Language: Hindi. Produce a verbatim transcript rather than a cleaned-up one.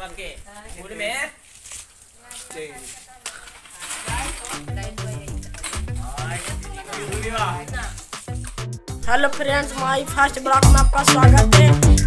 के बोले में hello friends, my first blog में आपका स्वागत है।